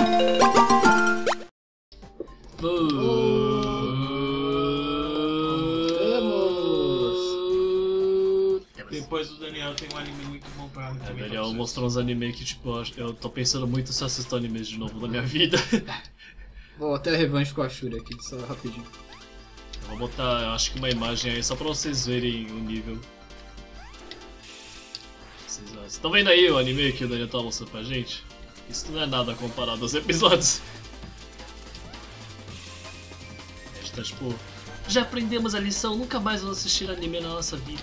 Depois do Daniel tem um anime muito bom pra mim. Daniel mostrou uns animes que, tipo, eu tô pensando muito se assisto animes de novo na minha vida. Vou até a revanche com a Shuri aqui, só rapidinho. Eu vou botar, eu acho que uma imagem aí só pra vocês verem o nível. Vocês estão vendo aí o anime que o Daniel tá mostrando pra gente? Isso não é nada comparado aos episódios. A gente tá tipo, já aprendemos a lição, nunca mais vamos assistir anime na nossa vida.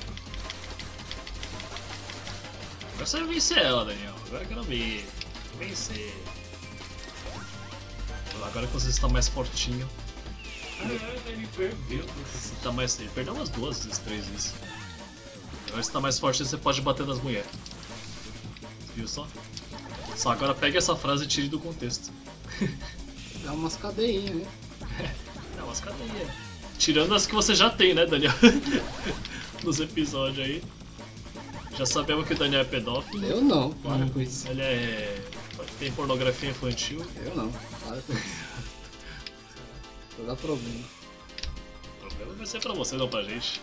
Agora você vai vencer ela, Daniel. Agora eu quero ver. Vencer. Agora que você está mais fortinho. Ele perdeu. Você tá mais. Ele perdeu umas 2 vezes, 3 vezes. Agora você tá mais forte, você pode bater nas mulheres. Viu só? Só agora pegue essa frase e tire do contexto. Dá umas cadeinhas, né? Dá umas cadeias. Tirando as que você já tem, né, Daniel? Nos episódios aí. Já sabemos que o Daniel é pedófilo. Eu não, para com isso. Ele tem pornografia infantil. Eu não, para com isso. Vai dar problema. O problema vai ser pra você, não pra gente.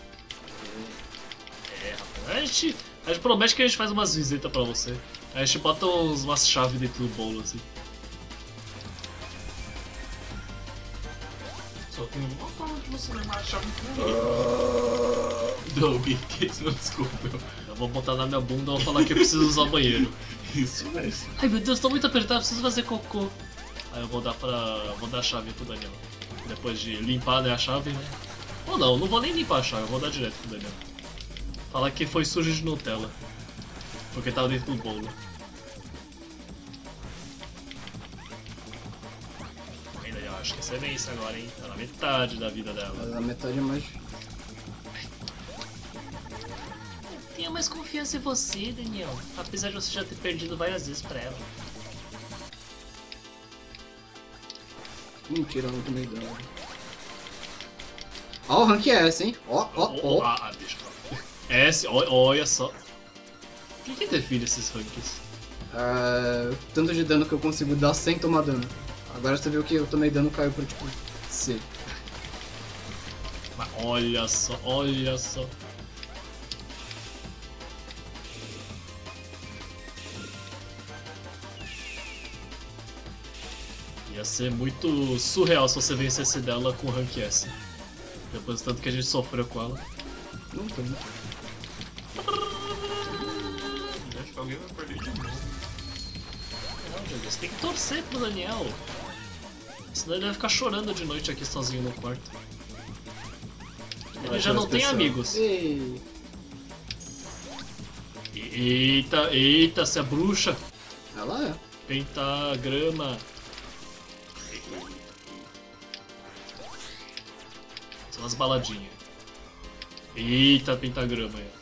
Rapaz. A gente promete que a gente faz umas visitas pra você. A gente bota umas chaves dentro do bolo, assim. Só tem uma forma de você levar a chave pro Doug, que isso não desculpa. Eu vou botar na minha bunda e vou falar que eu preciso usar o banheiro. Isso mesmo. Ai meu Deus, tô muito apertado, preciso fazer cocô. Aí eu vou dar a chave pro Daniel. Depois de limpar, né, a chave, né? Ou não vou nem limpar a chave, eu vou dar direto pro Daniel. Falar que foi sujo de Nutella. Porque tava dentro do bolo. Aí, Daniel, acho que você vence agora, hein? Tá na metade da vida dela. Mas a metade é mais. Tenho mais confiança em você, Daniel. Apesar de você já ter perdido várias vezes pra ela. Mentira, não tomei dano. Ó o rank S, hein? Ó. Deixa pra lá. S, olha só. O que define esses ranks? Tanto de dano que eu consigo dar sem tomar dano. Agora você viu que eu tomei dano, caiu pro tipo C. Mas olha só, olha só. Ia ser muito surreal se você vencesse dela com rank S. Depois do tanto que a gente sofreu com ela. Não tanto. Acho que alguém vai perder de novo. Não, Diego, você tem que torcer pro Daniel. Senão ele vai ficar chorando de noite aqui sozinho no quarto. Ele já não tem amigos. Ei. Eita, você é bruxa. Ela é. Pentagrama. São umas baladinhas. Eita, pentagrama aí.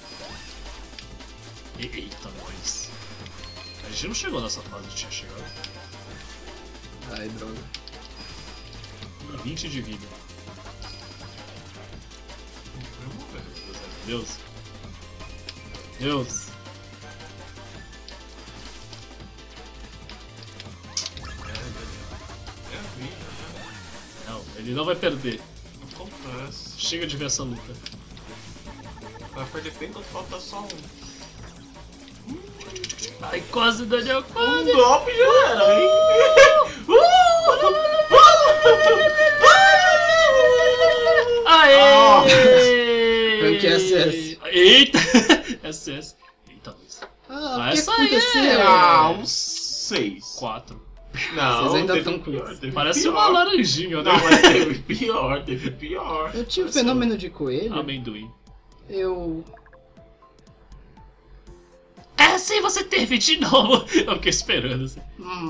Eita, nós. A gente não chegou nessa fase, tinha chegado. Ai, droga. 20 de vida. Deus. Deus. É a vida, né? Não, ele não vai perder. Acontece. Chega de ver essa luta. Vai perder bem quando falta só um. Ai, quase, Daniel, quase. Golpe já era, hein? Aê! Rank SS. Eita! SS. Eita, Luiz. O Vai que sair, aconteceu? Uns 6. 4. Não, Vocês ainda teve tão com pior, isso. teve Parece pior. uma laranjinha, né? Não, mas teve pior. Eu tive o Parece fenômeno de coelho. Amendoim. Eu. É, sim, você teve de novo. Eu fiquei esperando assim.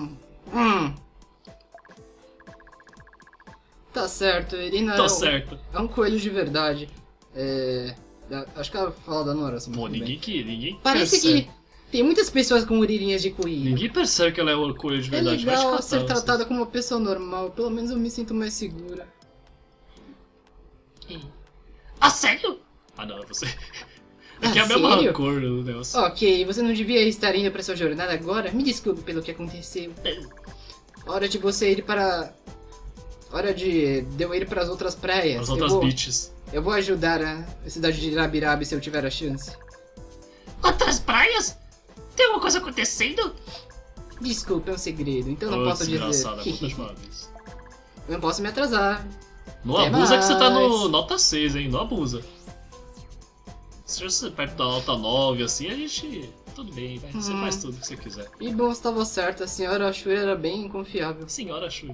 Tá certo, Irina Tá certo. é um coelho de verdade. Acho que ela fala da Nora. Assim, Pô, muito bem. ninguém Parece percebe. que tem muitas pessoas com uririnhas de coelho. Ninguém percebe que ela é um coelho de É verdade. Vai te legal catar, ser você. tratada como uma pessoa normal. Pelo menos eu me sinto mais segura. Ah, sério? Ah, não, é você. É que é a sério? mesma cor do negócio. Ok, você não devia estar indo pra sua jornada agora? Me desculpe pelo que aconteceu. Hora de você ir para... Hora de eu ir para as outras praias. As outras beaches. Eu vou ajudar a cidade de Irabirabi se eu tiver a chance. Outras praias? Tem alguma coisa acontecendo? Desculpa, é um segredo, então não Ô, posso dizer. desgraçada, conta de uma vez. Eu não posso me atrasar. Não Até abusa que você tá no mais. nota 6, hein? Não abusa. Se você perto da nota 9, assim, a gente... Tudo bem, vai. Você faz tudo que você quiser. E bom, estava certo, a senhora Shuri era bem confiável. Senhora Shui.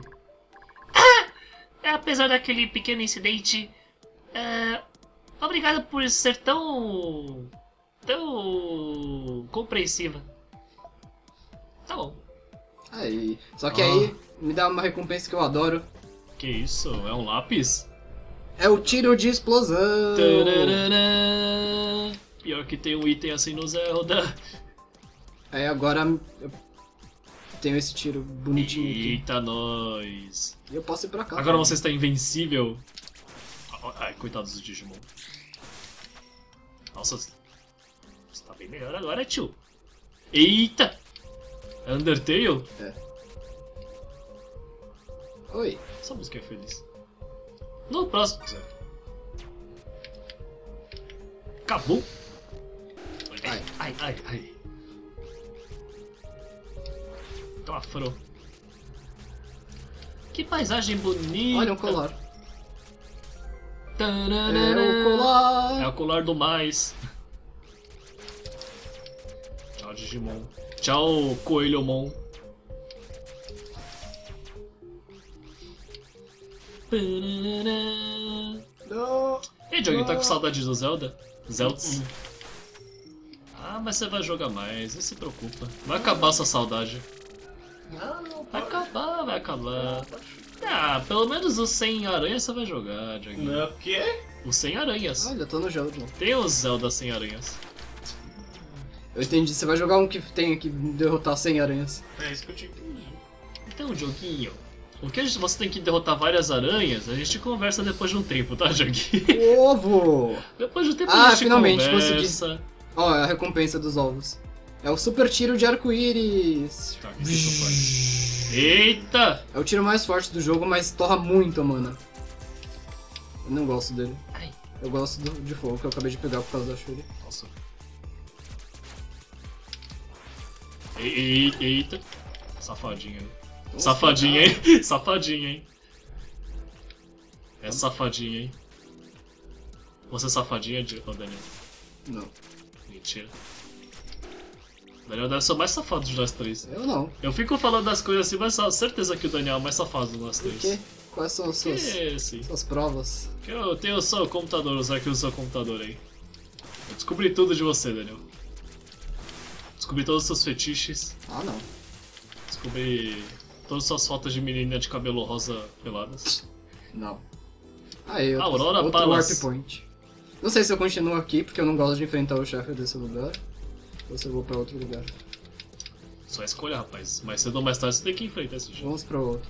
Apesar daquele pequeno incidente, obrigado por ser tão compreensiva. Tá bom. Aí. Só que aí me dá uma recompensa que eu adoro. Que isso? É um lápis? É o tiro de explosão. Tararara. Pior que tem um item assim no Zelda. Aí agora eu tenho esse tiro bonitinho aqui. Eita, nós. E eu posso ir pra cá. Agora você está invencível. Ai, coitados do Digimon. Nossa, você tá bem melhor agora, tio. Eita! É Undertale? Oi. Essa música é feliz. No próximo, Zé. Acabou. Ai. Toma, furou. Que paisagem bonita. Olha um colar. Tararara. É o colar. É o colar do mais. Tchau, Digimon. Tchau, Coelhomon. Não. Ei, Diogo, tá com saudade do Zelda? Zelds? Ah, mas você vai jogar mais, não se preocupa. Vai acabar essa saudade. Não, Vai acabar. Ah, pelo menos os 100 aranhas você vai jogar, Diogo. Não, o quê? Os 100 aranhas. Olha, eu tô no jogo. Tem os Zelda sem aranhas. Eu entendi, você vai jogar um que tem que derrotar 100 aranhas. É isso que eu te entendi. Então, Dioguinho, o que você tem que derrotar várias aranhas, a gente conversa depois de um tempo, tá, Dioguinho? Ovo! Depois de um tempo Ah, a gente finalmente conversa. Ó, é a recompensa dos ovos. É o super tiro de arco-íris. Tá, que isso faz? Eita! É o tiro mais forte do jogo, mas torra muito a mana. Eu não gosto dele. Ai. Eu gosto de fogo que eu acabei de pegar por causa da Shuri. Nossa. Eita. Safadinho, hein? Nossa, Safadinho, cara. hein? Safadinho, hein? É safadinho, hein? Você é safadinha, Daniel? Não, Mentira. Daniel deve ser o mais safado de nós três. eu não. Eu fico falando das coisas assim, mas certeza que o Daniel é o mais safado de nós Por três. quê? Quais são as suas, Sim. suas provas? Que eu tenho o seu computador, usar aqui o seu computador aí. Eu descobri tudo de você, Daniel. Descobri todos os seus fetiches. Ah, não. Descobri todas as suas fotos de menina de cabelo rosa peladas. Não. Aí, Aurora outro Palace. warp point. Não sei se eu continuo aqui, porque eu não gosto de enfrentar o chefe desse lugar. Ou se eu vou pra outro lugar. Só escolha, rapaz. Mais cedo ou mais tarde você tem que enfrentar esse jogo. Vamos pro outro.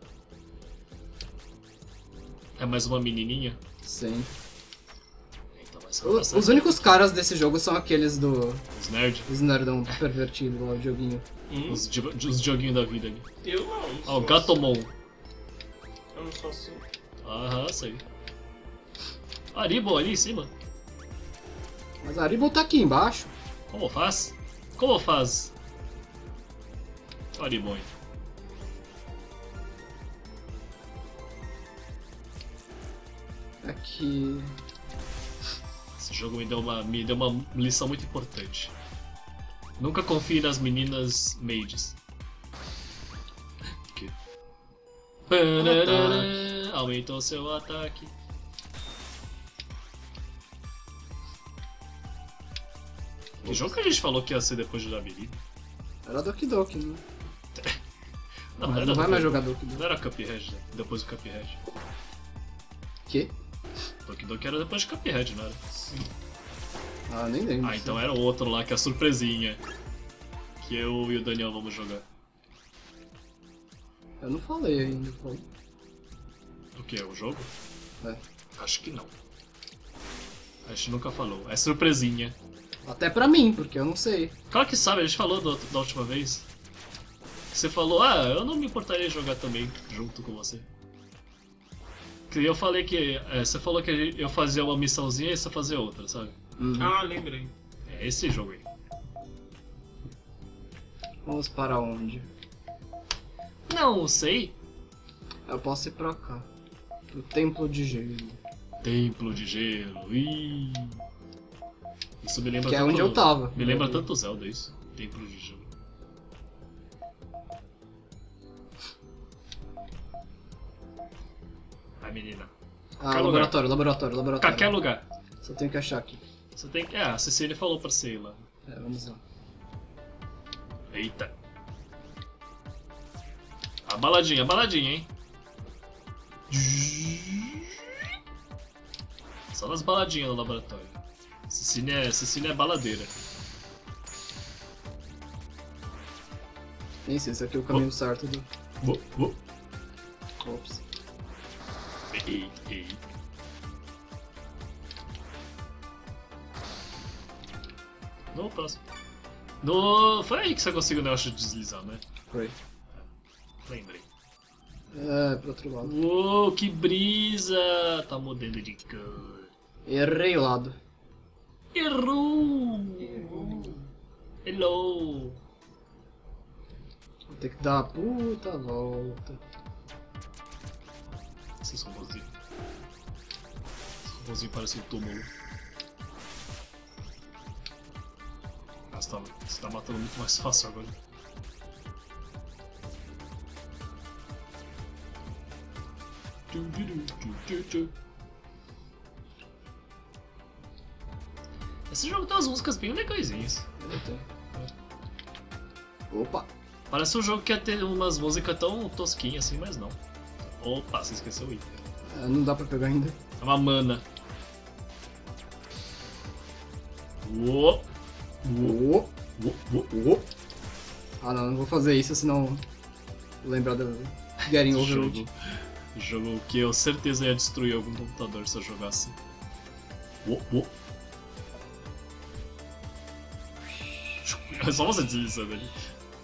É mais uma menininha? Sim. Então vai ser uma Os únicos caras desse jogo são aqueles do... Os nerd. Os nerdão pervertido lá, o joguinho. Os joguinhos da vida ali. Eu não. Ah, o sou Gatomon. assim. Eu não sou assim. Aham, sei. Aribo ali em cima. Mas a Aribo tá aqui embaixo. Como faz? Como faz? Aribo, hein? Aqui... Esse jogo me deu uma lição muito importante. Nunca confie nas meninas maids. Que? Aumentou seu ataque. Que jogo que a gente falou que ia ser depois de Labirinto? Era Doki Doki, né? Não, Mas era não vai do- mais jogar Doki Não Doki. era Cuphead, né? Depois do Cuphead. Que? Doki Doki era depois de Cuphead, não era? Ah, nem lembro. Ah, então era o outro lá, que é a surpresinha. Que eu e o Daniel vamos jogar. Eu não falei ainda. Pô. O que? O jogo? É. Acho que não. A gente nunca falou. É surpresinha. Até pra mim, porque eu não sei. Claro que sabe, a gente falou da última vez. Você falou, eu não me importaria de jogar também junto com você. Que eu falei que. Você falou que eu fazia uma missãozinha e você fazia outra, sabe? Ah, lembrei. É esse jogo aí. Vamos para onde? Não sei. Eu posso ir pra cá. Pro Templo de Gelo. Templo de Gelo. Ih. Isso me lembra Que é tanto. onde eu tava. Me lembra tanto Zelda isso. Templo de Gelo. Vai, menina. Ah, Qualquer laboratório. Qualquer lugar. Só tenho que achar aqui. Você tem que. A Cecília falou pra você ir lá. Vamos lá. Eita. A baladinha, hein? Só nas baladinhas no laboratório. Cecília é baladeira. Isso, esse aqui é o caminho certo do... Ops. Ei. No próximo. Foi aí que você conseguiu o negócio de deslizar, né? Foi. Lembrei. Pro outro lado. Uou, que brisa! Tá mudando de cor. Errei o lado. Errou! Hello! Vou ter que dar a puta volta. Esses robôzinhos. Esse robôzinho parece um túmulo. Você tá matando muito mais fácil agora. Esse jogo tem umas músicas bem legaisinhas. Opa! Parece um jogo que ia ter umas músicas tão tosquinhas assim, mas não. Opa, você esqueceu o item. Não dá pra pegar ainda. É uma mana. Uou! Ah não vou fazer isso, senão vou lembrar do Getting Overload. Jogo que eu certeza ia destruir algum computador se eu jogasse. É só você deslizando ali.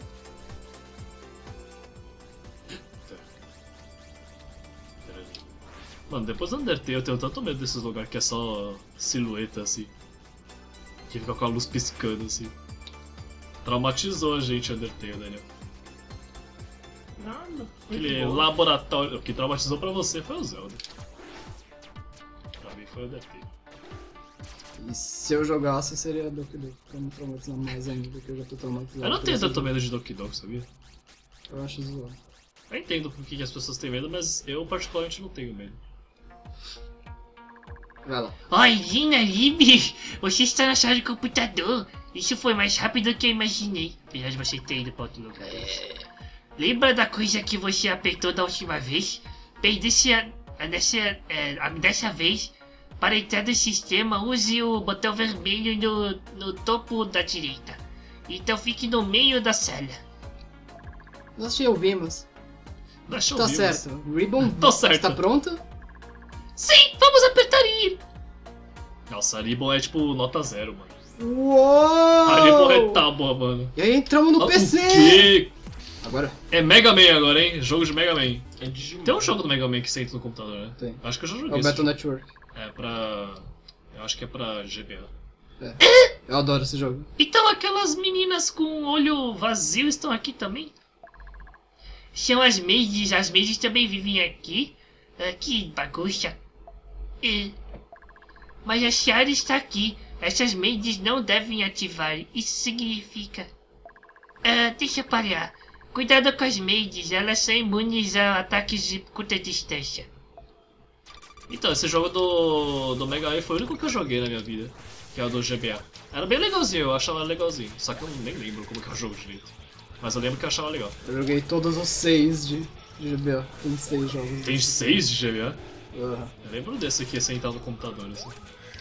Mano, depois do Undertale eu tenho tanto medo desses lugares que é só silhueta assim. Que fica com a luz piscando assim. Traumatizou a gente Undertale, Daniel. Nada. Aquele laboratório. O que traumatizou pra você foi o Zelda. Pra mim foi o Undertale. E se eu jogasse seria Doki Doki, pra me traumatizar mais ainda, porque eu já tô traumatizado. Eu não tenho tanto medo de Doki Doki, sabia? Eu acho zoado. Eu entendo por que as pessoas têm medo, mas eu particularmente não tenho medo. Vai lá. Oi, Lina, Libby! Você está na sala do computador. Isso foi mais rápido do que eu imaginei. Apesar de você ter ido para outro lugar. Lembra da coisa que você apertou da última vez? Bem, dessa vez, para entrar no sistema, use o botão vermelho no topo da direita. Então fique no meio da sala. Nós te ouvimos. Nós Tá ouvimos. certo. Ribbon, Tô certo. está pronta? Sim, vamos apertar e ir. Nossa, a Ribbon é tipo nota 0, mano. Uou! A Ribbon é tábua, mano. E aí entramos no O PC! quê? Agora? É Mega Man agora, hein? Jogo de Mega Man. É Digimon. Tem um jogo do Mega Man que você entra no computador, né? Tem. Acho que eu já É joguei o esse Battle jogo. Network. É pra... Eu acho que é pra GBA. Eu adoro esse jogo. Então aquelas meninas com olho vazio estão aqui também? São as maids também vivem aqui? Que bagunça. Mas a Chiara está aqui. Essas maids não devem ativar. Isso significa... deixa eu parar. Cuidado com as maids, elas são imunes a ataques de curta distância. Então, esse jogo do Mega Man foi o único que eu joguei na minha vida. Que é o do GBA. Era bem legalzinho, eu achava legalzinho. Só que eu nem lembro como que é o jogo direito. Mas eu lembro que eu achava legal. Eu joguei todos os 6 de GBA. Tem 6 jogos. Tem 6 de GBA? Aham. Eu lembro desse aqui, sentado no computador, assim.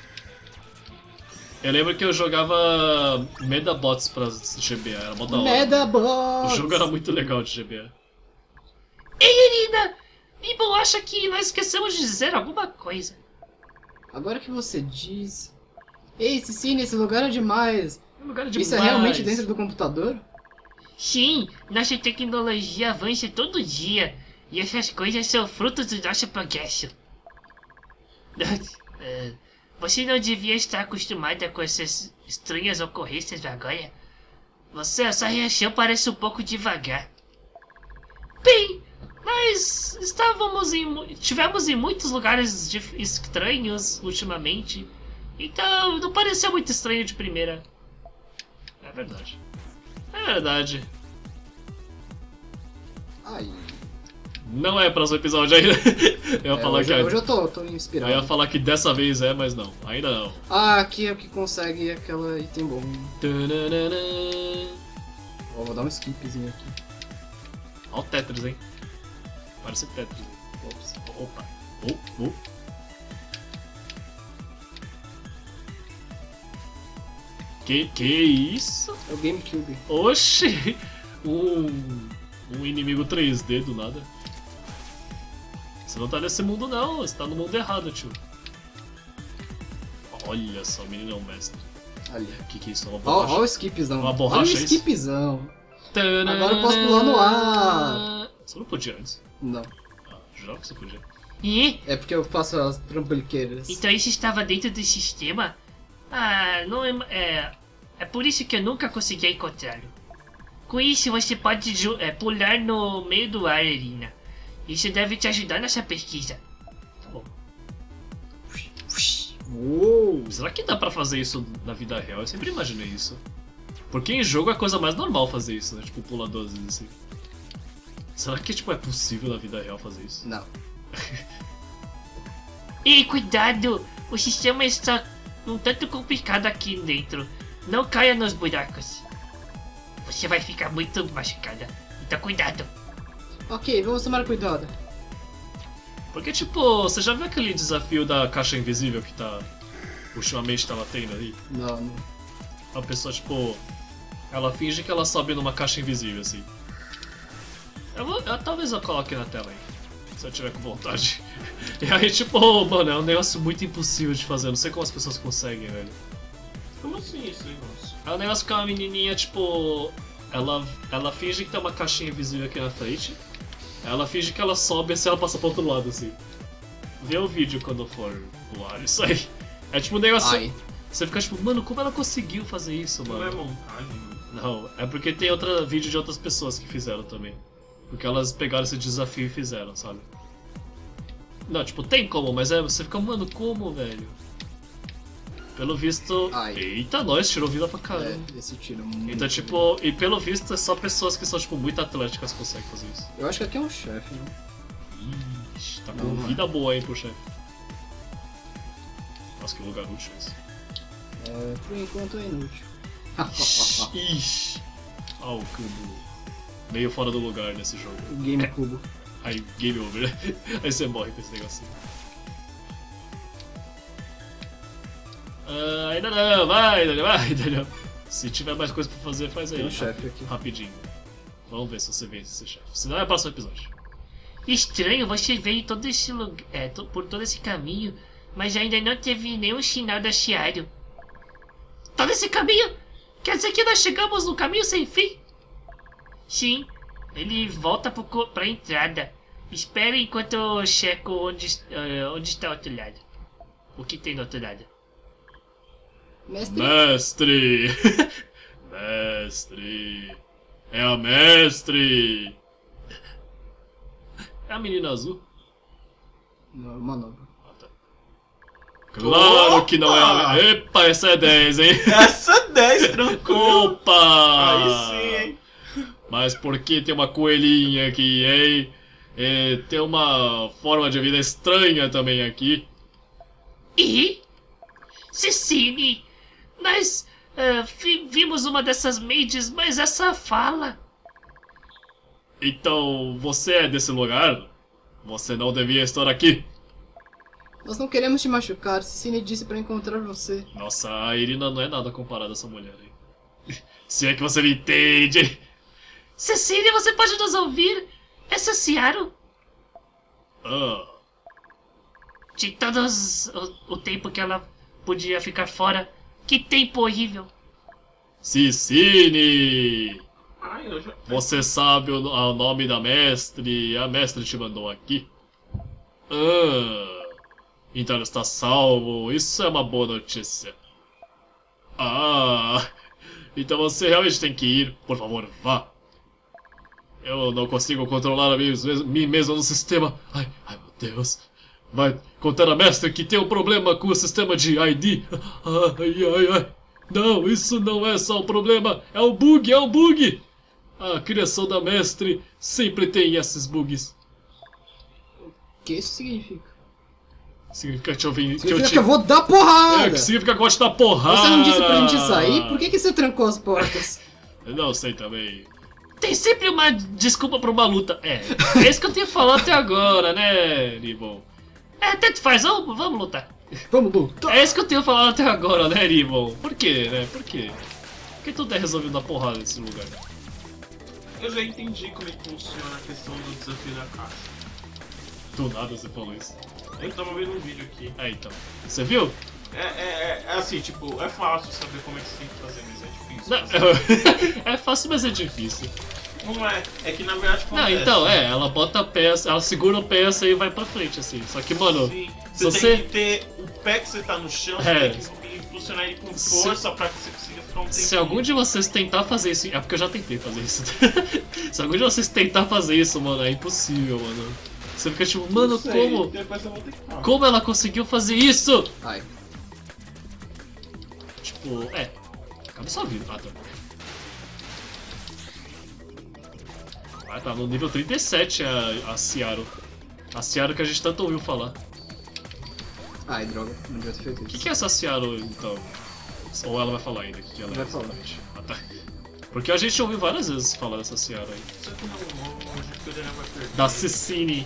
Eu lembro que eu jogava Medabots pra GBA, era mó da hora. O Medabots! jogo era muito legal de GBA. Ei, Irina! Bibo acha que nós esquecemos de dizer alguma coisa. Agora que você diz... Ei, Cecília, esse lugar é demais. É um lugar Isso é realmente dentro do computador? Sim, nossa tecnologia avança todo dia. E essas coisas são frutos do nosso progresso. Você não devia estar acostumada com essas estranhas ocorrências agora. Sua reação parece um pouco devagar. Bem, nós tivemos em muitos lugares estranhos ultimamente. Então não pareceu muito estranho de primeira. É verdade. É verdade. Ai. Não é próximo episódio ainda. Eu ia falar hoje, que hoje eu tô inspirado. Eu ia falar que dessa vez é, mas não. Ainda não. Ah, aqui é o que consegue aquela item bom. Tananana. Ó, vou dar um skipzinho aqui. Ó o Tetris, hein? Parece Tetris. Ops. Opa. Que isso? É o GameCube. Oxi! Um inimigo 3D do nada. Você não tá nesse mundo não, você tá no mundo errado, tio. Olha só, o menino é um mestre. Ali. Que é isso? Uma Ó, borracha? ó o skipzão. Uma borracha, Olha o é isso? skipzão. Agora eu posso pular no ar. Você não podia antes? Não. Ah, jurava que você podia. E? É porque eu faço as trampoliqueiras. Então isso estava dentro do sistema? Ah, não é... É por isso que eu nunca consegui encontrá-lo. Com isso você pode pular no meio do ar, Irina. Isso deve te ajudar nessa pesquisa. Tá bom. Uou. Será que dá pra fazer isso na vida real? Eu sempre imaginei isso. Porque em jogo é a coisa mais normal fazer isso, né? Tipo, pular 2 vezes assim. Será que tipo, é possível na vida real fazer isso? Não. E cuidado! O sistema está um tanto complicado aqui dentro. Não caia nos buracos. Você vai ficar muito machucada. Então cuidado. Ok, vamos tomar cuidado. Porque tipo, você já viu aquele desafio da caixa invisível que tá... ultimamente tava tendo aí? Não. A pessoa tipo... ela finge que ela sobe numa caixa invisível assim. Talvez eu coloque na tela aí. Se eu tiver com vontade. E aí tipo, mano, é um negócio muito impossível de fazer. Eu não sei como as pessoas conseguem, velho. Como assim esse negócio? É um negócio que uma menininha, tipo... Ela finge que tem uma caixinha invisível aqui na frente. Ela finge que ela sobe assim, ela passa pro outro lado, assim. Vê o vídeo quando for voar, isso aí. É tipo um negócio... Ai. Você fica tipo, mano, como ela conseguiu fazer isso, mano? Não é montagem? Não, é porque tem outro vídeo de outras pessoas que fizeram também. Porque elas pegaram esse desafio e fizeram, sabe? Não, tipo, tem como, mas você fica, mano, como, velho? Pelo visto... Ai. Eita, nós, tirou vida pra caramba. É, esse tiro muito. Então, tipo, e pelo visto é só pessoas que são, tipo, muito atléticas que conseguem fazer isso. Eu acho que aqui é um chefe, né? Ixi, tá com Não, não é. vida boa aí pro chefe. Nossa, que lugar útil esse. É, por enquanto é inútil. Ixi. Ó o cubo. Meio fora do lugar nesse jogo. O Game Cubo. Aí, game over. Aí você morre com esse negocinho. Ah, ainda não, vai, Daniel. Se tiver mais coisa pra fazer, faz aí. Tem um chefe aqui. Rapidinho. Vamos ver se você vence esse chefe. Senão é o próximo episódio. Estranho, você veio todo esse por todo esse caminho, mas ainda não teve nenhum sinal da Chiário. Todo esse caminho? Quer dizer que nós chegamos no caminho sem fim? Sim, ele volta pra entrada. Espere enquanto eu checo onde está o outro lado. O que tem do outro lado? Mestre. Mestre! Mestre! É a mestre! É a menina azul? Não, é uma nova. Ah, tá. Claro que não é a... Epa, essa é 10, hein? Essa é 10, tranquilo. Opa! Aí sim, hein? Mas por que tem uma coelhinha aqui, hein? Tem uma forma de vida estranha também aqui. E? Cecine, nós vimos uma dessas maids, mas essa fala. Então, você é desse lugar? Você não devia estar aqui. Nós não queremos te machucar. Cecine disse pra encontrar você. Nossa, a Irina não é nada comparada a essa mulher, hein? Se é que você me entende. Cecília, você pode nos ouvir? Essa é Ciaro. Ah, De todos o tempo que ela podia ficar fora. Que tempo horrível. Cicine! Ai, eu já... Você sabe o nome da mestre? A mestre te mandou aqui. Ah, então está salvo. Isso é uma boa notícia. Ah, então você realmente tem que ir. Por favor, vá. Eu não consigo controlar a mim mesmo no sistema. Ai, meu Deus. Vai contar a mestre que tem um problema com o sistema de ID. Ai. Não, isso não é só um problema. É um bug, é um bug. A criação da mestre sempre tem esses bugs. O que isso significa? Significa que eu vim. Significa que eu vou dar porrada! Significa que eu vou te dar porrada! Você não disse pra gente sair? Por que você trancou as portas? Eu não sei também. Tem sempre uma desculpa pra uma luta. É isso que eu tenho falado até agora, né, Ribbon? Tanto faz, vamos lutar. Vamos, lutar! É isso que eu tenho falado até agora, né, Ribbon? Por quê, né? Por quê? Por que tudo é resolvido na porrada nesse lugar? Eu já entendi como é que funciona a questão do desafio da caixa. Do nada você falou isso. Eu tava vendo um vídeo aqui. Então. Você viu? É assim, tipo, é fácil saber como é que você tem que fazer, mas é difícil. Não, é fácil, mas é difícil. Não é, é que na verdade Não, acontece. então, ela bota a peça, ela segura a peça e vai pra frente, assim. Só que, mano, Sim, se você você... tem que ter o pé que você tá no chão, É. você tem que impulsionar ele com Se- força pra que você consiga ficar um tempo. Se algum de vocês tentar fazer isso... É porque eu já tentei fazer isso. Se algum de vocês tentar fazer isso, mano, é impossível, mano. Você fica tipo, mano, como? Depois eu vou tentar. Como ela conseguiu fazer isso? Ai. Tipo, acaba sua vida. Ah, tá. Ah, tá no nível 37 a Ciaro. A Ciaro que a gente tanto ouviu falar. Ai, droga. Não devia ter feito O que, isso. que é essa Ciaro, então? Ou ela vai falar ainda o que ela é Vai falar. exatamente? Ah, tá. Porque a gente ouviu várias vezes falar dessa Ciaro aí. Só que não, hoje que o Daniel vai perder. Da Cicine.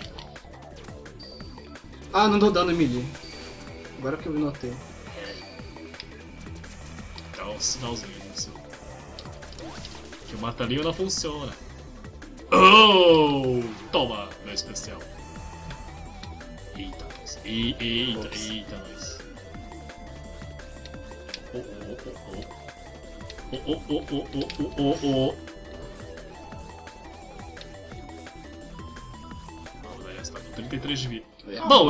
Ah, não dou dano em melee. Agora que eu notei. Tá um sinalzinho disso. Que o mata-língua não funciona. Oh! Toma, meu especial. Eita, nós. Eita, nós. Oh. Não, daí está com 33 de vida. Bom,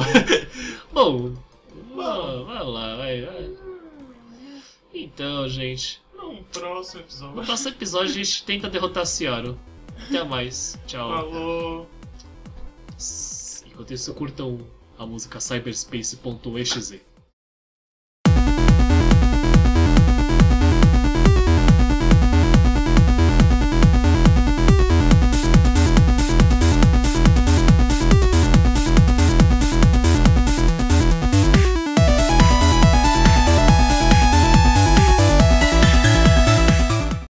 vai lá, vai. Então, gente, No próximo episódio. no próximo episódio a gente tenta derrotar Ciaro. Até mais, tchau. Falou. Enquanto isso, curtam a música cyberspace.exe.